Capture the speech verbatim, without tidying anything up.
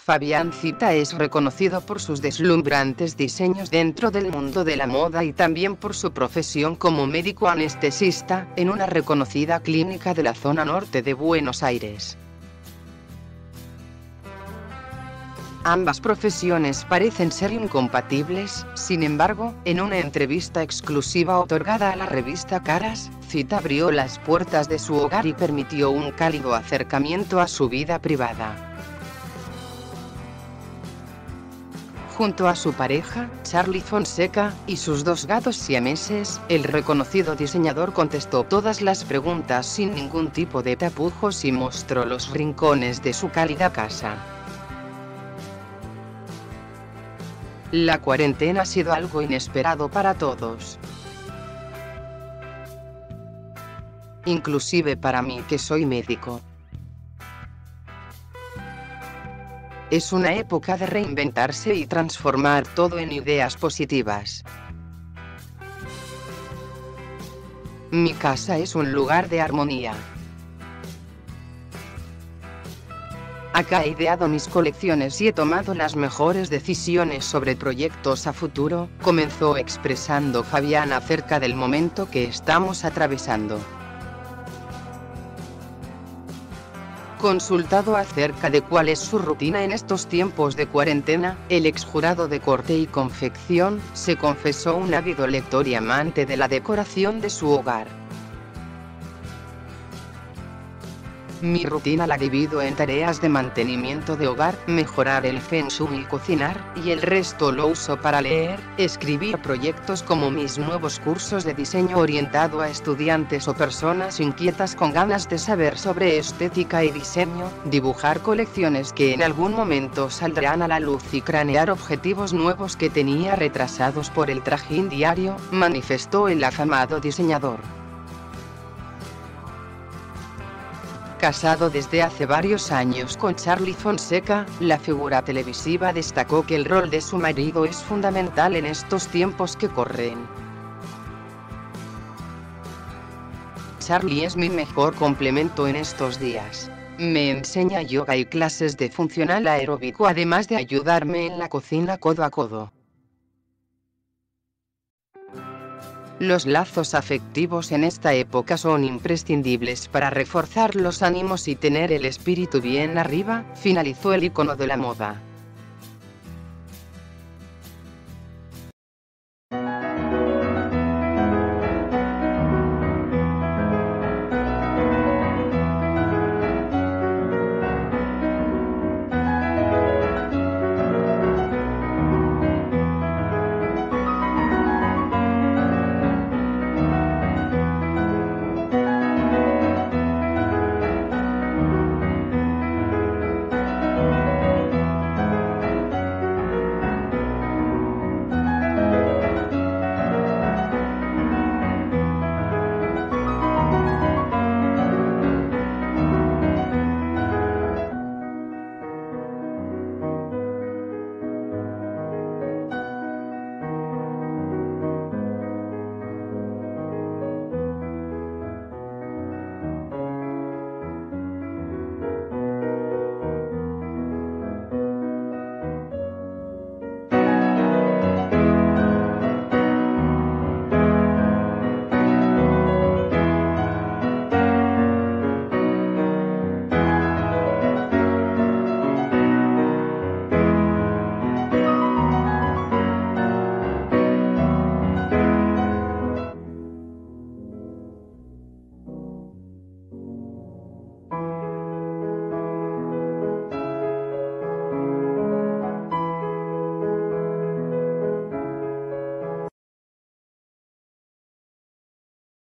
Fabián Zita es reconocido por sus deslumbrantes diseños dentro del mundo de la moda y también por su profesión como médico anestesista, en una reconocida clínica de la zona norte de Buenos Aires. Ambas profesiones parecen ser incompatibles, sin embargo, en una entrevista exclusiva otorgada a la revista Caras, Zita abrió las puertas de su hogar y permitió un cálido acercamiento a su vida privada. Junto a su pareja, Charly Fonseca, y sus dos gatos siameses, el reconocido diseñador contestó todas las preguntas sin ningún tipo de tapujos y mostró los rincones de su cálida casa. La cuarentena ha sido algo inesperado para todos. Inclusive para mí, que soy médico. Es una época de reinventarse y transformar todo en ideas positivas. Mi casa es un lugar de armonía. Acá he ideado mis colecciones y he tomado las mejores decisiones sobre proyectos a futuro, comenzó expresando Fabián acerca del momento que estamos atravesando. Consultado acerca de cuál es su rutina en estos tiempos de cuarentena, el exjurado de corte y confección se confesó un ávido lector y amante de la decoración de su hogar. Mi rutina la divido en tareas de mantenimiento de hogar, mejorar el feng shui y cocinar, y el resto lo uso para leer, escribir proyectos como mis nuevos cursos de diseño orientado a estudiantes o personas inquietas con ganas de saber sobre estética y diseño, dibujar colecciones que en algún momento saldrán a la luz y cranear objetivos nuevos que tenía retrasados por el trajín diario, manifestó el afamado diseñador. Casado desde hace varios años con Charly Fonseca, la figura televisiva destacó que el rol de su marido es fundamental en estos tiempos que corren. Charly es mi mejor complemento en estos días. Me enseña yoga y clases de funcional aeróbico, además de ayudarme en la cocina codo a codo. Los lazos afectivos en esta época son imprescindibles para reforzar los ánimos y tener el espíritu bien arriba, finalizó el ícono de la moda.